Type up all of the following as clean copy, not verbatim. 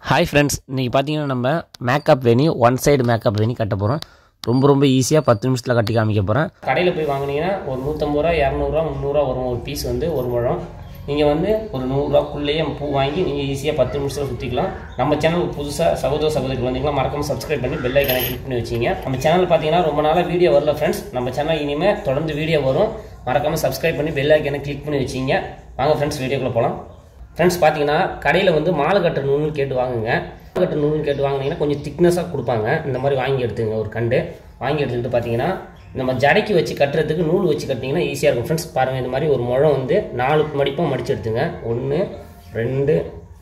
Hi friends, இன்றைக்கி பார்த்தீங்கன்னா நம்ம மேக்கப் வேணி ஒன் சைடு மேக்கப் வேணி கட்ட போகிறோம். ரொம்ப ஈஸியாக 10 நிமிஷத்தில் கட்டி காமிக்க போகிறேன். கடையில் போய் வாங்கினீங்கன்னா ஒரு 150 ரூபா 200 ரூபா 300 வரும் ஒரு பீஸ் வந்து ஒரு முழம். நீங்கள் வந்து ஒரு 100 ரூபாக்குள்ளேயே பூ வாங்கி நீங்கள் ஈஸியாக 10 நிமிஷத்தில் சுற்றிக்கலாம். நம்ம சேனலுக்கு புதுசாக சகோதரிகள் வந்தீங்கன்னா மறக்காமல் சப்ஸ்கிரைப் பண்ணி பெல் ஐக்கானை கிளிக் பண்ணி வச்சிங்க. நம்ம சேனல் பார்த்தீங்கன்னா ரொம்ப நாளாக வீடியோ வரல ஃப்ரெண்ட்ஸ். நம்ம சேனல் இனிமேல் தொடர்ந்து வீடியோ வரும். மறக்காமல் சப்ஸ்கிரைப் பண்ணி பெல் ஐக்கானை கிளிக் பண்ணி வச்சிங்க. வாங்க ஃப்ரெண்ட்ஸ், வீடியோக்குள்ளே போகலாம். ஃப்ரெண்ட்ஸ் பார்த்தீங்கன்னா கடையில் வந்து மாலை கட்டுற நூல்னு கேட்டு வாங்குங்க. மாலை கட்டுற நூல்னு கேட்டு வாங்கினீங்கன்னா கொஞ்சம் திக்னஸாக கொடுப்பாங்க. இந்த மாதிரி வாங்கி எடுத்துங்க. ஒரு கண்டு வாங்கி எடுத்துக்கிட்டு பார்த்தீங்கன்னா நம்ம ஜடைக்கு வச்சு கட்டுறதுக்கு நூல் வச்சு கட்டிங்கன்னா ஈஸியாக இருக்கும் ஃப்ரெண்ட்ஸ். பாருங்கள், இந்த மாதிரி ஒரு முழம் வந்து 4 மடிப்பாக மடித்து எடுத்துங்க. 1 2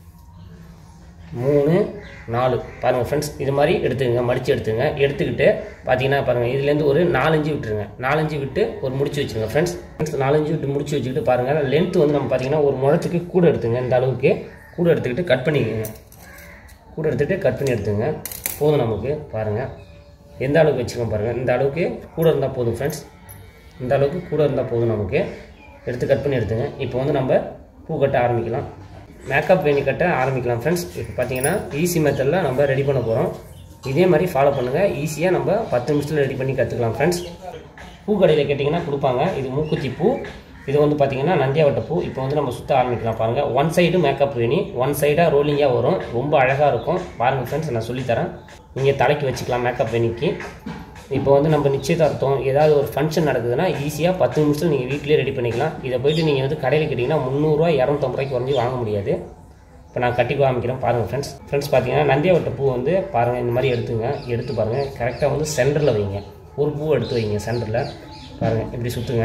3 4 பாருங்கள் ஃப்ரெண்ட்ஸ். இது மாதிரி எடுத்துங்க, மடித்து எடுத்துங்க. எடுத்துக்கிட்டு பார்த்தீங்கன்னா பாருங்கள், இதுலேருந்து ஒரு 4 இன்ச்சு விட்டுருங்க. 4 இன்ச்சு விட்டு ஒரு முடிச்சு வச்சுருங்க ஃப்ரெண்ட்ஸ். 4 இன்ச்சு விட்டு முடிச்சு வச்சுக்கிட்டு பாருங்கள், லென்த்து வந்து நம்ம பார்த்தீங்கன்னா ஒரு முழத்துக்கு கூட எடுத்துங்க. இந்த அளவுக்கு கூட எடுத்துக்கிட்டு கட் பண்ணிக்கோங்க. கூட எடுத்துகிட்டு கட் பண்ணி எடுத்துங்க. போதும் நமக்கு. பாருங்கள் எந்த அளவுக்கு வச்சுக்கோங்க. பாருங்கள் இந்த அளவுக்கு கூட இருந்தால் போதும் ஃப்ரெண்ட்ஸ். இந்த அளவுக்கு கூட இருந்தால் போதும் நமக்கு. எடுத்து கட் பண்ணி எடுத்துங்க. இப்போ வந்து நம்ம பூ கட்ட ஆரம்பிக்கலாம். மேக்கப் வேணி கட்ட ஆரம்பிக்கலாம் ஃப்ரெண்ட்ஸ். இப்போ பார்த்தீங்கன்னா ஈஸி மெத்தடில் நம்ம ரெடி பண்ண போகிறோம். இதே மாதிரி ஃபாலோ பண்ணுங்கள். ஈஸியாக நம்ம 10 நிமிஷத்தில் ரெடி பண்ணி கற்றுக்கலாம் ஃப்ரெண்ட்ஸ். பூ கடையில் கேட்டிங்கன்னா கொடுப்பாங்க. இது மூக்குத்தி பூ. இது வந்து பார்த்திங்கன்னா நந்தியாவட்ட பூ. இப்போ வந்து நம்ம சுற்ற ஆரம்பிக்கலாம். பாருங்கள், ஒன் சைடு மேக்கப் வேணி ஒன் சைடாக ரோலிங்காக வரும். ரொம்ப அழகாக இருக்கும். பாருங்கள் ஃப்ரெண்ட்ஸ், நான் சொல்லித்தரேன். நீங்கள் தலைக்கு வச்சுக்கலாம் மேக்கப் வேணிக்கு. இப்போ வந்து நம்ம நிச்சயதார்த்தம் ஏதாவது ஒரு ஃபங்க்ஷன் நடக்குதுன்னா ஈஸியாக 10 நிமிஷத்தில் நீங்கள் வீட்டிலே ரெடி பண்ணிக்கலாம். இதை போய்ட்டு நீங்கள் வந்து கடையில் கேட்டிங்கன்னா 300 ரூபா 250 ரூபாய்க்கு குறைஞ்சி வாங்க முடியாது. இப்போ நான் கட்டி காமிக்கிறேன். பாருங்கள் ஃப்ரெண்ட்ஸ் பார்த்தீங்கன்னா நந்தியாவட்ட பூ வந்து பாருங்கள் இந்த மாதிரி எடுத்து பாருங்கள். கரெக்டாக வந்து சென்டரில் வைங்க. ஒரு பூ எடுத்து வைங்க சென்டரில். பாருங்கள் இப்படி சுற்றுங்க.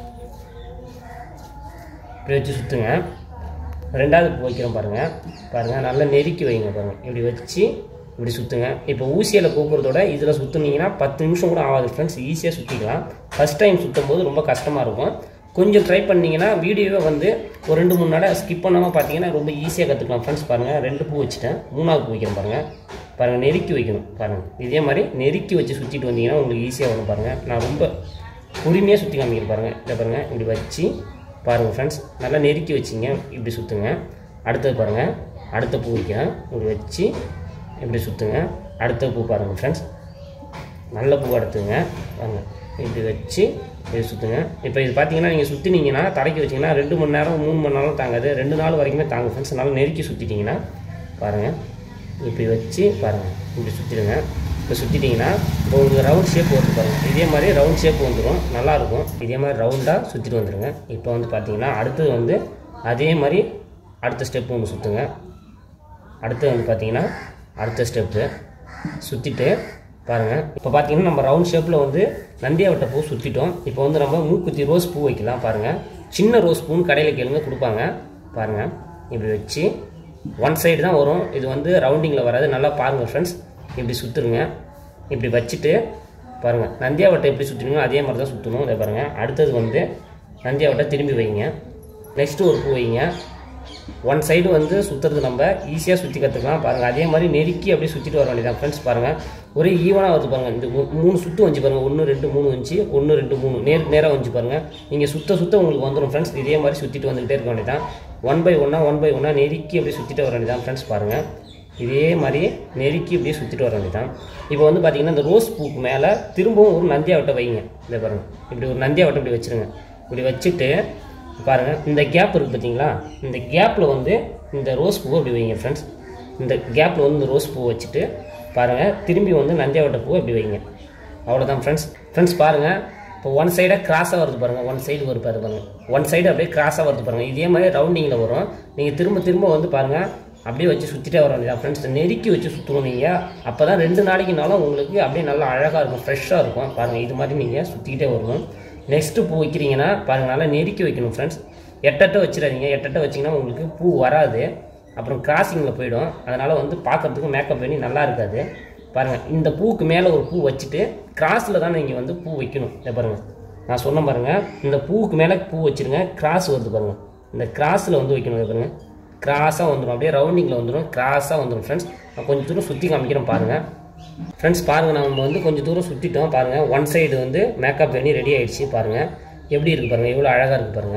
இப்படி வச்சு சுற்றுங்க. ரெண்டாவது பூ வைக்கிறோம் பாருங்கள் நல்லா நெருக்கி வைங்க. பாருங்கள் இப்படி வச்சு இப்படி சுற்றுங்க. இப்போ ஊசியில் கோக்குறதோட இதில் சுற்றுனீங்கன்னா 10 நிமிஷம் கூட ஆகாது ஃப்ரெண்ட்ஸ். ஈஸியாக சுற்றிக்கலாம். ஃபஸ்ட் டைம் சுற்றும் போது ரொம்ப கஷ்டமாக இருக்கும். கொஞ்சம் ட்ரை பண்ணிங்கன்னா வீடியோவே வந்து ஒரு 2-3 நாள் ஸ்கிப் பண்ணாமல் பார்த்தீங்கன்னா ரொம்ப ஈஸியாக கற்றுக்கலாம் ஃப்ரெண்ட்ஸ். பாருங்கள் 2 பூ வச்சுட்டேன். 3வது பூ வைக்கிறேன். பாருங்கள் நெருக்கி வைக்கணும். பாருங்கள் இதே மாதிரி நெருக்கி வச்சு சுற்றிட்டு வந்தீங்கன்னா உங்களுக்கு ஈஸியாக வரும். பாருங்கள் நான் ரொம்ப பொறுமையாக சுற்றி காமிக்கிறேன். பாருங்கள் இதை பாருங்கள் இப்படி வச்சு பாருங்கள் ஃப்ரெண்ட்ஸ். நல்லா நெருக்கி வச்சிங்க. இப்படி சுற்றுங்க. அடுத்தது பாருங்கள், அடுத்த பூ வைக்கிறேன். இப்படி வச்சு இப்படி சுற்றுங்க. அடுத்த பூ பாருங்கள் ஃப்ரெண்ட்ஸ். நல்ல பூ எடுத்துங்க. பாருங்கள் இப்படி வச்சு இப்படி சுற்றுங்க. இப்போ இது பார்த்தீங்கன்னா நீங்கள் சுற்றினீங்கன்னா தலைக்கு வச்சிங்கன்னா 2 மணி நேரம் 3 மணி நேரம் தாங்காது. 2 நாள் வரைக்குமே தாங்க ஃப்ரெண்ட்ஸ். நல்லா நெருக்கி சுற்றிட்டிங்கன்னா பாருங்கள் இப்படி வச்சு பாருங்கள் இப்படி சுற்றிடுங்க. இப்போ சுற்றிட்டிங்கன்னா இப்போ உங்களுக்கு ரவுண்ட் ஷேப் வருது பாருங்கள். இதே மாதிரி ரவுண்ட் ஷேப் வந்துடும். நல்லாயிருக்கும். இதே மாதிரி ரவுண்டாக சுற்றிட்டு வந்துடுங்க. இப்போ வந்து பார்த்தீங்கன்னா அடுத்தது வந்து அதே மாதிரி அடுத்த ஸ்டெப்பு ஒன்று சுற்றுங்க. அடுத்தது வந்து பார்த்தீங்கன்னா அடுத்த ஸ்டெப்பு சுற்றிட்டு பாருங்கள். இப்போ பார்த்தீங்கன்னா நம்ம ரவுண்ட் ஷேப்பில் வந்து நந்தியாவட்ட பூ சுற்றிட்டோம். இப்போ வந்து நம்ம மூக்குத்தி ரோஸ் பூ வைக்கலாம். பாருங்கள் சின்ன ரோஸ் பூன்னு கடையில் கேளுங்க கொடுப்பாங்க. பாருங்கள் இப்படி வச்சு ஒன் சைடு தான் வரும். இது வந்து ரவுண்டிங்கில் வராது. நல்லா பாருங்கள் ஃப்ரெண்ட்ஸ். இப்படி சுற்றுருங்க. இப்படி வச்சுட்டு பாருங்கள் நந்தியாவட்டை எப்படி சுற்றணுமோ அதே மாதிரி தான் சுற்றணும். இதை பாருங்கள். அடுத்தது வந்து நந்தியாவட்டை திரும்பி வைங்க. நெக்ஸ்ட்டு ஒரு பூ வைங்க. ஒன் சைடு வந்து சுற்றுறது நம்ம ஈஸியாக சுற்றி கற்றுக்கலாம். பாருங்கள் அதே மாதிரி நெருக்கி அப்படியே சுற்றிட்டு வர வேண்டியதான் ஃப்ரெண்ட்ஸ். பாருங்கள் ஒரே ஈவனாக வருது பாருங்கள். இந்த 3 சுற்று வச்சு பாருங்கள். 1 2 3 வச்சு 1 2 3 நேராக வச்சு பாருங்கள். நீங்கள் சுற்ற உங்களுக்கு வந்துடும் ஃப்ரெண்ட்ஸ். இதே மாதிரி சுற்றிட்டு வந்துக்கிட்டே இருக்க வேண்டியதான். 1 by 1 நெருக்கி அப்படியே சுற்றிட்டு வர வேண்டியதான் ஃப்ரெண்ட்ஸ். பாருங்கள் இதே மாதிரி நெருக்கி இப்படியே சுற்றிட்டு வர வேண்டியதான். இப்போ வந்து பார்த்தீங்கன்னா இந்த ரோஸ் பூக்கு மேலே திரும்பவும் ஒரு நந்தியாவட்டை வைங்க. இதை பாருங்கள் இப்படி ஒரு நந்தியாவட்டை இப்படி வச்சுருங்க. இப்படி வச்சுட்டு பாருங்கள் இந்த கேப் இருக்குது பார்த்தீங்களா, இந்த கேப்பில் வந்து இந்த ரோஸ் பூவை இப்படி வைங்க ஃப்ரெண்ட்ஸ். இந்த கேப்பில் வந்து இந்த ரோஸ் பூவை வச்சுட்டு பாருங்கள் திரும்பி வந்து நந்தியாவட்டை பூவை இப்படி வைங்க. அவ்வளோதான் ஃப்ரெண்ட்ஸ் பாருங்கள். இப்போ ஒன் சைடாக கிராஸாக வருது பாருங்கள். ஒன் சைடு வருது பாருங்கள். ஒன் சைடு அப்படியே கிராஸாக வருது பாருங்கள். இதே மாதிரி ரவுண்டிங்கில் வரும். நீங்கள் திரும்ப வந்து பாருங்கள் அப்படியே வச்சு சுற்றிட்டே வர வேண்டியதான் ஃப்ரெண்ட்ஸ். நெருக்கி வச்சு சுற்றணும் நீங்கள். அப்போ தான் 2 நாளைக்குனாலும் உங்களுக்கு அப்படியே நல்லா அழகாக இருக்கும், ஃப்ரெஷ்ஷாக இருக்கும். பாருங்கள் இது மாதிரி நீங்கள் சுற்றிக்கிட்டே வரணும். நெக்ஸ்ட்டு பூ வைக்கிறீங்கன்னா பாருங்கள் நல்லா நெருக்கி வைக்கணும் ஃப்ரெண்ட்ஸ். எட்டை வச்சிடாதீங்க. எட்டை வச்சிங்கன்னா உங்களுக்கு பூ வராது. அப்புறம் கிராசிங்கில் போயிடும். அதனால் வந்து பார்க்குறதுக்கு மேக்கப் பண்ணி நல்லா இருக்காது. பாருங்கள் இந்த பூவுக்கு மேலே ஒரு பூ வச்சுட்டு கிராஸில் தான் நீங்கள் வந்து பூ வைக்கணும். இதை பாருங்கள் நான் சொன்ன பாருங்கள். இந்த பூவுக்கு மேலே பூ வச்சுருங்க. கிராஸ் வருது பாருங்கள். இந்த கிராஸில் வந்து வைக்கணும். இதை பாருங்கள் கிராஸாக வந்துடும். அப்படியே ரவுண்டிங்கில் வந்துடும். கிராஸாக வந்துடும் ஃப்ரெண்ட்ஸ். நான் கொஞ்சம் தூரம் சுற்றி காமிக்கிறேன் பாருங்கள் ஃப்ரெண்ட்ஸ். பாருங்கள் நம்ம வந்து கொஞ்சம் தூரம் சுற்றிட்டோம். பாருங்கள் ஒன் சைடு வந்து மேக்கப் பண்ணி ரெடி ஆகிடுச்சு. பாருங்கள் எப்படி இருக்குது பாருங்கள். எவ்வளோ அழகாக இருக்குது பாருங்கள்.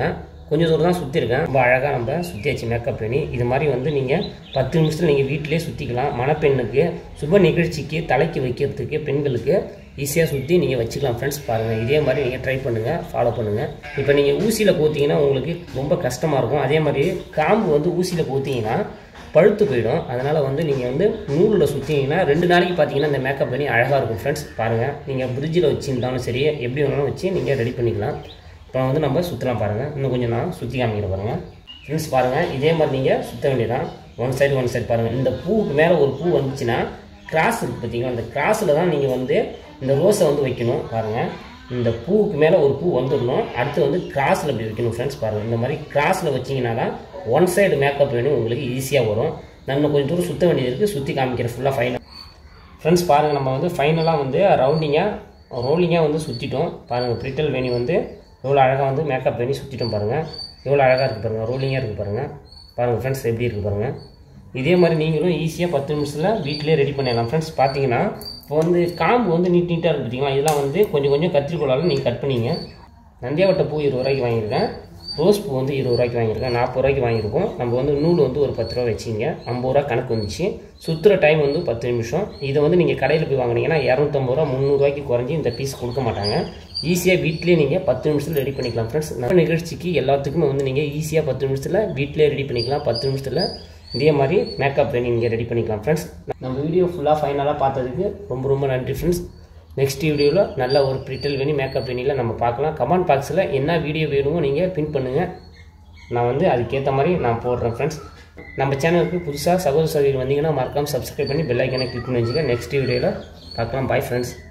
கொஞ்சம் தூரம் தான் சுற்றிருக்கேன். ரொம்ப அழகாக நம்ம சுற்றியாச்சு மேக்கப் பண்ணி. இது மாதிரி வந்து நீங்கள் 10 நிமிஷத்தில் நீங்கள் வீட்டிலே சுற்றிக்கலாம். மணப்பெண்ணுக்கு சுப நிகழ்ச்சிக்கு தலைக்கு வைக்கிறதுக்கு பெண்களுக்கு ஈஸியாக சுற்றி நீங்கள் வச்சுக்கலாம் ஃப்ரெண்ட்ஸ். பாருங்கள், இதே மாதிரி நீங்கள் ட்ரை பண்ணுங்கள், ஃபாலோ பண்ணுங்கள். இப்போ நீங்கள் ஊசியில் கோத்திங்கன்னா உங்களுக்கு ரொம்ப கஷ்டமாக இருக்கும். அதே மாதிரி காம்பு வந்து ஊசியில் கோத்திங்கன்னா பழுத்து போயிடும். அதனால் வந்து நீங்கள் வந்து நூலில் சுற்றிங்கன்னா 2 நாளைக்கு பார்த்தீங்கன்னா இந்த மேக்கப் பண்ணி அழகாக இருக்கும் ஃப்ரெண்ட்ஸ். பாருங்கள், நீங்கள் ஃப்ரிட்ஜில் வச்சுருந்தாலும் சரி, எப்படி வேணாலும் வச்சு நீங்கள் ரெடி பண்ணிக்கலாம். இப்போ வந்து நம்ம சுற்றலாம் பாருங்கள். இன்னும் கொஞ்சம் நான் சுற்றி காமிக்கிற பாருங்கள் ஃப்ரெண்ட்ஸ். பாருங்கள், இதே மாதிரி நீங்கள் சுற்ற வேண்டியதான். ஒன் சைடு பாருங்கள். இந்த பூவுக்கு மேலே ஒரு பூ வந்துச்சுன்னா கிராஸ் இருக்குது பார்த்தீங்கன்னா, அந்த கிராஸில் தான் நீங்கள் வந்து இந்த ரோஸை வந்து வைக்கணும். பாருங்கள், இந்த பூவுக்கு மேலே ஒரு பூ வந்துடணும். அடுத்து வந்து கிராஸில் இப்படி வைக்கணும் ஃப்ரெண்ட்ஸ். பாருங்கள், இந்த மாதிரி கிராஸில் வச்சிங்கன்னா தான் ஒன் சைடு மேக்கப் வேணும் உங்களுக்கு ஈஸியாக வரும். நான் இன்னும் கொஞ்சம் தூரம் சுற்ற வேண்டியது இருக்குது, சுற்றி காமிக்கிறேன் ஃபுல்லாக ஃபைனல் ஃப்ரெண்ட்ஸ். பாருங்கள், நம்ம வந்து ஃபைனலாக வந்து ரோலிங்காக வந்து சுற்றிட்டோம். பாருங்கள், பிரிட்டல் வேணி வந்து எவ்வளோ அழகாக வந்து மேக்கப் பண்ணி சுற்றிட்டோம். பாருங்கள், எவ்வளோ அழகாக இருக்குது பாருங்கள், ரோலிங்காக இருக்குது பாருங்கள். பாருங்கள் ஃப்ரெண்ட்ஸ், எப்படி இருக்குது பாருங்கள். இதே மாதிரி நீங்களும் ஈஸியாக 10 நிமிஷத்தில் வீட்டிலே ரெடி பண்ணிடலாம் ஃப்ரெண்ட்ஸ். பார்த்தீங்கன்னா இப்போ வந்து காம்பு வந்து நீட்டாக இருக்குது பார்த்தீங்களா, இதெல்லாம் வந்து கொஞ்சம் கத்திரிக்கோளால் நீங்கள் கட் பண்ணிங்க. நந்தியாவட்டை பூ 20 ரூபாய்க்கு வாங்கியிருக்கேன். ரோஸ் பூ வந்து 20 ரூபாய்க்கு வாங்கியிருக்கேன். 40 ரூபாய்க்கு வாங்கியிருக்கோம். நம்ம வந்து நூல் வந்து ஒரு 10 ரூபா வச்சிங்க. 50 ரூபா கணக்கு வந்துச்சு. சுற்றுற டைம் வந்து 10 நிமிஷம். இதை வந்து நீங்கள் கடையில் போய் வாங்கினீங்கன்னா 250 ரூபா 300 ரூபாய்க்கு குறைஞ்சி இந்த பீஸ் கொடுக்க மாட்டாங்க. ஈஸியாக வீட்டிலே நீங்கள் 10 நிமிஷத்தில் ரெடி பண்ணிக்கலாம் ஃப்ரெண்ட்ஸ். நம்ம நிகழ்ச்சிக்கு எல்லாத்துக்குமே வந்து நீங்கள் ஈஸியாக 10 நிமிஷத்தில் வீட்டிலே ரெடி பண்ணிக்கலாம். 10 நிமிஷத்தில் இதே மாதிரி மேக்கப் பண்ணி நீங்கள் ரெடி பண்ணிக்கலாம் ஃப்ரெண்ட்ஸ். நம்ம வீடியோ ஃபுல்லாக ஃபைனலாக பார்த்ததுக்கு ரொம்ப நன்றி ஃப்ரெண்ட்ஸ். நெக்ஸ்ட் வீடியோவில் நல்ல ஒரு பிரிட்டல் வேணி மேக்கப் வேணியில் நம்ம பார்க்கலாம். கமெண்ட் பாக்ஸில் என்ன வீடியோ வேணுமோ நீங்கள் பின் பண்ணுங்கள். நான் வந்து அதுக்கேற்ற மாதிரி நான் போடுறேன் ஃப்ரெண்ட்ஸ். நம்ம சேனலுக்கு புதுசாக சகோதர சகோதரி வந்தீங்கன்னா மறக்காமல் சப்ஸ்கிரைப் பண்ணி பெல் ஐக்கானை கிளிக் பண்ணி வச்சுக்க. நெக்ஸ்ட் வீடியோவில் பார்க்கலாம். Bye friends.